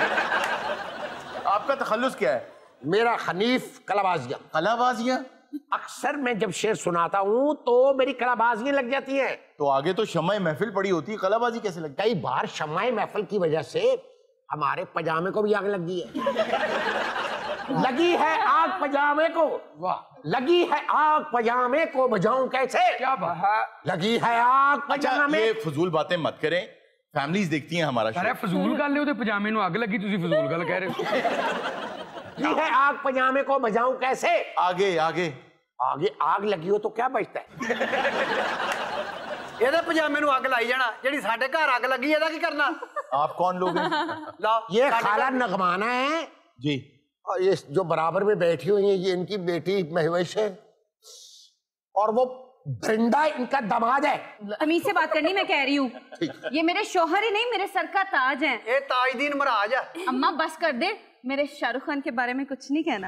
[SPEAKER 1] आपका तखल्लुस क्या है?
[SPEAKER 6] मेरा हनीफ कलाबाजियां।
[SPEAKER 1] कलाबाजियां?
[SPEAKER 6] अक्सर मैं जब शेर सुनाता हूँ तो मेरी कलाबाजियां लग जाती हैं।
[SPEAKER 1] तो आगे तो शम्माए महफिल पड़ी होती है, कलाबाजी कैसे लगती?
[SPEAKER 6] कई बार शम्माए महफिल की वजह से हमारे पजामे को भी आग लग गई है। लगी है आग पजामे को। वाह। लगी है आग पजामे को बुझाऊं कैसे? क्या बात। लगी है आग पजामे।
[SPEAKER 1] ये फजूल बातें मत करें, फैमिलीज देखती हैं हमारा।
[SPEAKER 3] अरे फजूल गल है, पजामे नु आग लगी, तुसी फजूल गल कह रहे हो।
[SPEAKER 6] लगी है आग पजामे को बुझाऊं कैसे?
[SPEAKER 1] आगे आगे
[SPEAKER 6] आगे आग लगी हो तो क्या बचता है?
[SPEAKER 4] ਇਹਦੇ ਪਜਾਮੇ ਨੂੰ ਅੱਗ ਲਾਈ ਜਾਣਾ, ਜਿਹੜੀ ਸਾਡੇ ਘਰ ਅੱਗ ਲੱਗੀ ਇਹਦਾ ਕੀ करना?
[SPEAKER 1] आप कौन लोग हैं?
[SPEAKER 6] ला ये खाला नगमाना है
[SPEAKER 1] जी,
[SPEAKER 6] और ये जो बराबर में बैठी हुई है ये इनकी बेटी महविश है, और वो ब्रिंडा इनका दामाद है।
[SPEAKER 12] अमीर से बात करनी मैं कह रही हूँ, ये मेरे शौहर ही नहीं मेरे सर का ताज है।
[SPEAKER 4] ये ताजदीन महाराज है।
[SPEAKER 12] अम्मा बस कर दे, मेरे शाहरुख खान के बारे में कुछ नहीं कहना।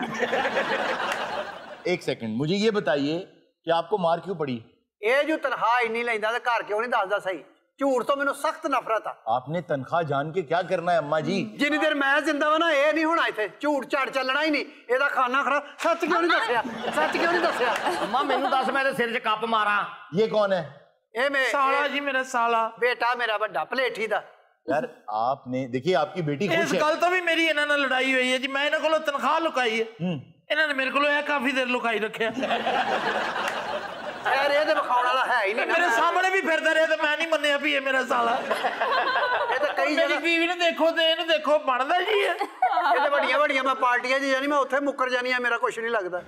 [SPEAKER 1] एक सेकंड, मुझे ये बताइए कि आपको मार क्यों पड़ी?
[SPEAKER 4] ये जो तनख्वाह इन्नी लेंदा ते घर क्यों नहीं दसदा सही? झूठ तो मैनू सख्त नफरत है।
[SPEAKER 1] आपने तनख्वाह जान के क्या करना है अम्मा जी?
[SPEAKER 4] जिन्नी देर मैं जिंदा वा ना ये नहीं होना इथे, झूठ झाड़ चलना ही नहीं। ਇਹਦਾ खाना खड़ा सच क्यों नहीं दसया? सच क्यों नहीं दसया?
[SPEAKER 8] अम्मा मैनू दस मैं सिर च कप मारा।
[SPEAKER 1] ये कौन है?
[SPEAKER 4] ये मैं
[SPEAKER 5] साला जी, मेरा साला
[SPEAKER 4] बेटा मेरा बड़ा भलेठी दा।
[SPEAKER 1] यार आपने देखिए आपकी बेटी खुश
[SPEAKER 5] इस
[SPEAKER 1] है।
[SPEAKER 5] गल तो भी मेरी इन्हां नाल लड़ाई हुई है जी, मैं इन्हां कोलों तनख्वाह लुकाई है, इन्हां ने मेरे कोलों काफी देर लुकाई रखिया।
[SPEAKER 4] यार ये तो बखाउण वाला है ही नहीं।
[SPEAKER 5] मेरे सामने भी फिरदा रहे तो मैं नहीं मन्निया भी ये मेरा साला।
[SPEAKER 4] ये तो कई
[SPEAKER 5] मेरी बीवी ने देखो ते इहनूं देखो बनदा जी है।
[SPEAKER 4] ये तो बड़ियां बड़ियां मैं पार्टियां जी जानी, मैं उत्थे मुकर जानी है, मेरा कुछ नहीं लगदा।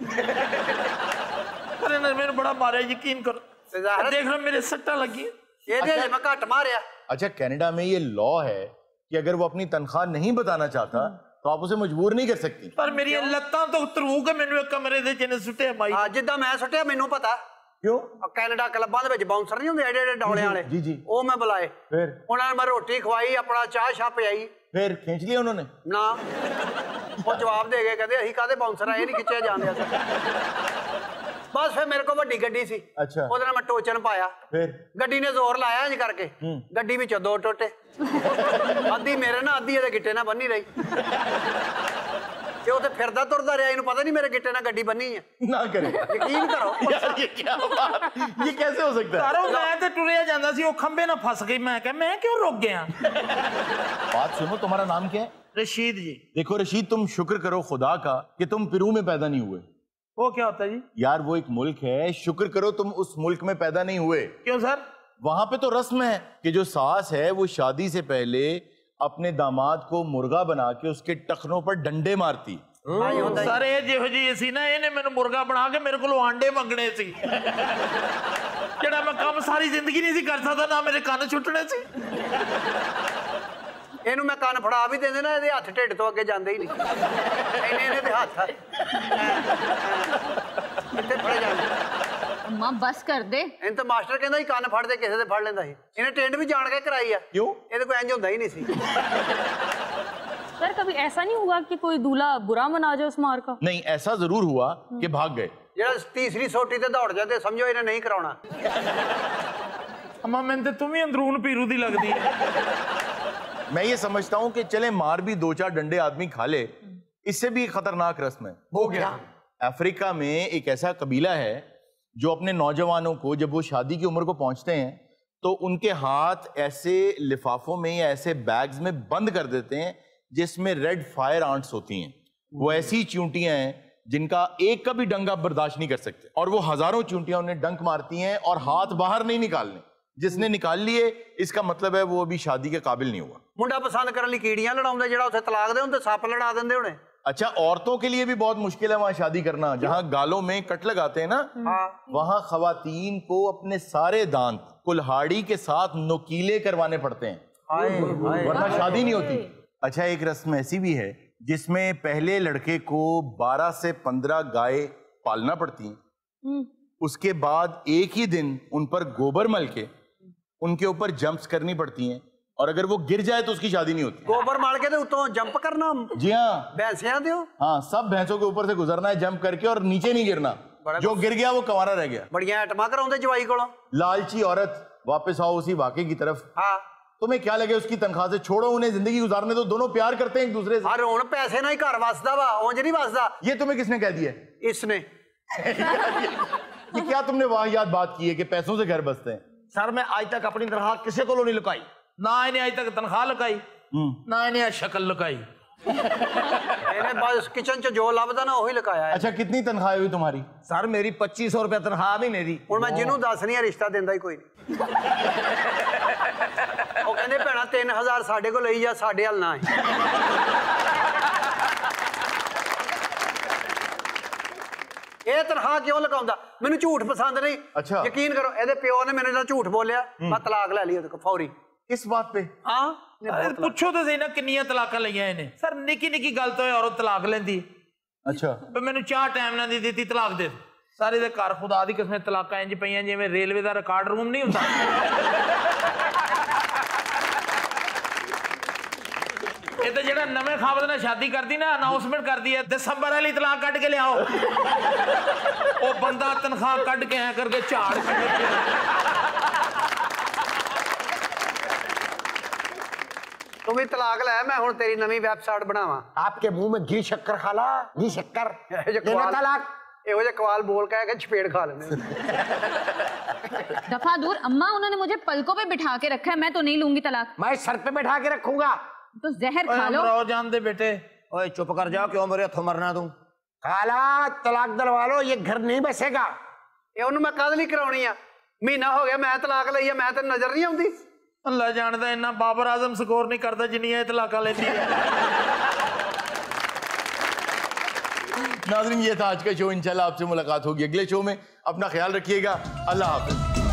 [SPEAKER 5] पर इन्हां ने मेरे बड़ा मारे, यकीन करो। देख लो मेरे सट्टा लगी।
[SPEAKER 4] ये दे मैं घट मारिया।
[SPEAKER 1] अच्छा कनाडा में ये लॉ है कि अगर वो अपनी तनख्वाह नहीं बताना चाहता तो आप उसे मजबूर नहीं कर सकती।
[SPEAKER 5] पर मेरी लत्तां तो उतरू के मैनू एक कमरे दे जिन्ने सुट्टे माई।
[SPEAKER 4] हां जिद्दां मैं सुट्टिया मैनू पता।
[SPEAKER 1] क्यों?
[SPEAKER 4] कनाडा क्लबां दे विच बाउंसर नहीं हुंदे एडे एडे डौले वाले?
[SPEAKER 1] जी जी।
[SPEAKER 4] ਉਹ मैं बुलाए,
[SPEAKER 1] फिर
[SPEAKER 4] उन्होंने मैं रोटी खवाई, अपना चाह छा पियाई।
[SPEAKER 1] फिर खींच लिया उन्होंने?
[SPEAKER 4] ना वो जवाब दे गए, कहते अही कादे बाउंसर आए नहीं खिंचे जांदे अस। बस फिर मेरे को वड्डी गड्डी सी।
[SPEAKER 1] अच्छा।
[SPEAKER 4] ਉਹਦੇ ਨਾਲ मैं टोचन पाया।
[SPEAKER 1] फिर
[SPEAKER 4] गड्डी ने जोर लाया इंज करके, गड्डी विचों दो टोटे, अद्धी मेरे ना अद्धी ਇਹਦੇ गिट्टे ना बन्नी रही। ये उसे फिरदा तुरदा रहा, इन्हें पता नहीं मेरे गिट्टे ना गड्डी बन्नी है।
[SPEAKER 1] ना करे,
[SPEAKER 4] यकीन करो।
[SPEAKER 1] यार ये क्या बात, ये कैसे हो सकता है?
[SPEAKER 5] मैं तो टुरिया आंदा सी, वो खंबे ना फंस गई। मैं कहा मैं क्यों रुक गया।
[SPEAKER 1] बात सुनो, तुम्हारा नाम क्या है?
[SPEAKER 5] रशीद जी।
[SPEAKER 1] देखो रशीद, तुम शुक्र करो खुदा का कि तुम पेरू में पैदा नहीं हुए।
[SPEAKER 5] वो क्या होता है जी?
[SPEAKER 1] यार वो एक मुल्क है, शुक्र करो तुम उस मुल्क में पैदा नहीं हुए।
[SPEAKER 5] क्यों सर?
[SPEAKER 1] वहां पे तो रस्म है कि जो सास है वो शादी से पहले अपने दामाद को मुर्गा बना के उसके टखनों पर डंडे मारती।
[SPEAKER 5] सर ये जिहो जी सी ना, इन्हें मैंने मुर्गा बना के मेरे को आंडे मंगने सी। जेड़ा मैं काम सारी जिंदगी नहीं सी कर सकता, ना मेरे कान छुटने सी।
[SPEAKER 4] ਇਹਨੂੰ ਮੈਂ ਕੰਨ ਫੜਾ ਵੀ ਦਿੰਦੇ ਨਾ, ਇਹਦੇ ਹੱਥ ਢਿੱਡ ਤੋਂ ਅੱਗੇ ਜਾਂਦੇ ਹੀ ਨਹੀਂ। ਇਹਨੇ ਤੇ ਹੱਥ ਕਿੱਥੇ ਫੜੇ ਜਾਂਦੇ।
[SPEAKER 12] अम्मा बस कर दे।
[SPEAKER 4] ਇਹਨੂੰ ਤਾਂ ਮਾਸਟਰ ਕਹਿੰਦਾ ਸੀ ਕੰਨ ਫੜਦੇ ਕਿਸੇ ਦੇ ਫੜ ਲੈਂਦਾ ਸੀ। ਇਹਨੇ ਟ੍ਰੇਨ ਵੀ ਜਾਣ ਕੇ ਕਰਾਈ ਆ।
[SPEAKER 1] क्यों?
[SPEAKER 4] ਇਹਦੇ ਕੋਈ ਇੰਜ ਹੁੰਦਾ ਹੀ ਨਹੀਂ ਸੀ।
[SPEAKER 12] सर कभी ऐसा नहीं हुआ कि कोई दूल्हा बुरा मना जाए उस मार का?
[SPEAKER 1] नहीं, ऐसा जरूर हुआ कि भाग गए।
[SPEAKER 4] ਜਿਹੜਾ ਤੀਸਰੀ ਸੋਟੀ ਤੇ ਦੌੜ ਜਾਂਦੇ ਸਮਝੋ ਇਹਨੇ ਨਹੀਂ ਕਰਾਉਣਾ।
[SPEAKER 5] अम्मा मैंने तो तुम ही अंदरून पीरू दी लगती है।
[SPEAKER 1] मैं ये समझता हूं कि चले मार भी 2-4 डंडे आदमी खा ले, इससे भी खतरनाक रस्म है।
[SPEAKER 4] हो गया।
[SPEAKER 1] अफ्रीका में एक ऐसा कबीला है जो अपने नौजवानों को जब वो शादी की उम्र को पहुंचते हैं तो उनके हाथ ऐसे लिफाफों में या ऐसे बैग्स में बंद कर देते हैं जिसमें रेड फायर आंट्स होती हैं। वो ऐसी चींटियां हैं जिनका एक का भी डंक आप बर्दाश्त नहीं कर सकते, और वो हजारों चींटियां उन्हें डंक मारती हैं और हाथ बाहर नहीं निकालने। जिसने निकाल लिए इसका मतलब है वो अभी शादी के काबिल नहीं हुआ।
[SPEAKER 4] ਮੁੰਡਾ ਪਸੰਦ ਕਰਨ ਲਈ ਕੀੜੀਆਂ ਲੜਾਉਂਦੇ, ਜਿਹੜਾ ਉੱਥੇ ਤਲਾਕ ਦੇ ਹੁੰਦੇ ਸੱਪ ਲੜਾ ਦਿੰਦੇ ਹੋਣੇ।
[SPEAKER 1] अच्छा, औरतों के लिए भी बहुत मुश्किल है वहां शादी करना, जहां गालों में कट लगाते हैं ना, वहां खवातीन को अपने सारे दांत कुल्हाड़ी के साथ नुकीले करवाने पड़ते हैं, वरना शादी नहीं होती। अच्छा, एक रस्म ऐसी भी है जिसमें पहले लड़के को 12 से 15 गाय पालना पड़ती हैं, उसके बाद एक ही दिन उन पर गोबर मल के उनके ऊपर जंप्स करनी पड़ती हैं, और अगर वो गिर जाए तो उसकी शादी नहीं होती।
[SPEAKER 4] गोबर मार के तो उतो जंप करना?
[SPEAKER 1] जी हाँ,
[SPEAKER 4] भैंसियां दो।
[SPEAKER 1] हाँ, सब भैंसों के ऊपर से गुजरना है जंप करके, और नीचे नहीं गिरना। जो गिर गया वो कंवारा रह गया।
[SPEAKER 4] बढ़िया आइटमा कराउंदे जवाई कोलों।
[SPEAKER 1] लालची औरत, वापस आओ उसी वाकई की तरफ।
[SPEAKER 4] हाँ,
[SPEAKER 1] तुम्हें क्या लगे उसकी तनख्वाह से? छोड़ो उन्हें, जिंदगी गुजारने दो, दोनों प्यार करते हैं एक दूसरे से।
[SPEAKER 4] अरे हुण पैसे ना ही घर वसदा वा, उंज नहीं वसदा।
[SPEAKER 1] ये तुम्हें किसने कह दिया?
[SPEAKER 4] इसने।
[SPEAKER 1] ये क्या तुमने वाहियात बात की है कि पैसों से घर बसते हैं?
[SPEAKER 4] सर मैं आज तक अपनी तनख्वाह किसी को नहीं लुकाई।
[SPEAKER 5] ना इन्हें आज तक तनख्वाह लुकाई, ना इन्हें शक्ल लुकाई।
[SPEAKER 4] इन्हें बस किचन च जो लभदा ना वही लुकाया है।
[SPEAKER 1] अच्छा, कितनी तनख्वाह हुई तुम्हारी?
[SPEAKER 4] सर मेरी 2500 रुपया तनख्वाह महीने दी। हुण मैं जिन्हों दस नहीं रिश्ता देंदा ही कोई नहीं। वो कहंदे भैणा 3000 साडे को लई जा, साडे हल ना है। ਇਹ ਤਨਖਾਹ ਕਿਉਂ ਲਗਾਉਂਦਾ? ਮੈਨੂੰ ਝੂਠ ਪਸੰਦ ਨਹੀਂ।
[SPEAKER 1] अच्छा,
[SPEAKER 4] ਯਕੀਨ ਕਰੋ ਇਹਦੇ ਪਿਓ ਨੇ ਮੇਰੇ ਨਾਲ ਝੂਠ ਬੋਲਿਆ, ਮੈਂ ਤਲਾਕ ਲੈ ਲਈ ਉਹਦੇ ਕੋਲ ਫੌਰੀ।
[SPEAKER 1] इस बात पे?
[SPEAKER 4] हाँ,
[SPEAKER 5] ਪੁੱਛੋ ਤਾਂ ਸਹੀ ਨਾ ਕਿੰਨੀਆਂ ਤਲਾਕਾਂ ਲਈਆਂ ਇਹਨੇ। ਸਰ ਨਿੱਕੀ ਨਿੱਕੀ ਗੱਲ ਤੋਂ ਔਰਤ ਤਲਾਕ ਲੈਂਦੀ।
[SPEAKER 1] अच्छा,
[SPEAKER 5] ਮੈਨੂੰ ਚਾਹ ਟਾਈਮ ਨਾਲ ਦੀ ਦਿੱਤੀ, ਤਲਾਕ ਦੇ। ਸਾਰੇ ਦੇ ਘਰ ਖੁਦਾ ਦੀ ਕਿਸਮਤ ਤਲਾਕਾਂ ਇੰਜ ਪਈਆਂ ਜਿਵੇਂ ਰੇਲਵੇ ਦਾ ਰਿਕਾਰਡ ਰੂਮ ਨਹੀਂ ਹੁੰਦਾ। ਇਹ ਤਾਂ ਜਿਹੜਾ ਨਵੇਂ ਖਾਵਦ ਨਾਲ ਸ਼ਾਦੀ ਕਰਦੀ ਨਾ, ਅਨਾਉਂਸਮੈਂਟ ਕਰਦੀ ਹੈ ਦਸੰਬਰ ਵਾਲੀ ਤਲਾਕ ਕੱਢ ਕੇ ਲਿਆਓ। ਉਹ ਬੰਦਾ ਤਨਖਾਹ ਕੱਢ ਕੇ ਐ ਕਰਕੇ ਝਾੜ
[SPEAKER 4] तू भी तलाक लै, मैं हुण तेरी नवी वेबसाइट बनावा।
[SPEAKER 6] आपके मुंह में घी शक्कर खाला, घी शक्कर देना तलाक।
[SPEAKER 4] ਇਹੋ ਜਿਹੇ ਕਵਾਲ ਬੋਲ ਕੇ ਚਪੇੜ ਖਾ ਲੈਂਦੇ।
[SPEAKER 12] दफा दूर, अम्मा उन्होंने मुझे पलकों पे बिठा के रखा है, मैं तो नहीं लूंगी तलाक।
[SPEAKER 6] मैं सर पे बैठा के रखूंगा।
[SPEAKER 12] तो जहर खा लो।
[SPEAKER 5] जान दे बेटे।
[SPEAKER 4] ओए चुप कर जा, क्यों मेरे हथों मरना तू?
[SPEAKER 6] खाला तलाक दिलवा लो, ये घर नहीं बसेगा।
[SPEAKER 4] ਇਹ ਉਹਨੂੰ ਮੈਂ ਕਦ ਲਈ ਕਰਾਉਣੀ ਆ? ਮਹੀਨਾ ਹੋ ਗਿਆ ਮੈਂ ਤਲਾਕ ਲਈ ਆ, ਮੈਂ ਤੈਨੂੰ ਨਜ਼ਰ ਨਹੀਂ ਆਉਂਦੀ?
[SPEAKER 5] ਅੱਲਾ ਜਾਣਦਾ ਇੰਨਾ ਬਾਬਰ ਆਜ਼ਮ ਸਕੋਰ ਨਹੀਂ ਕਰਦਾ ਜਿੰਨੀਆਂ ਇਹ ਤਲਾਕਾਂ ਲੈਂਦੀ ਹੈ।
[SPEAKER 1] नाज़रीन, ये था आज का शो। इंशाल्लाह आपसे मुलाकात होगी अगले शो में। अपना ख्याल रखिएगा। अल्लाह हाफ़िज़।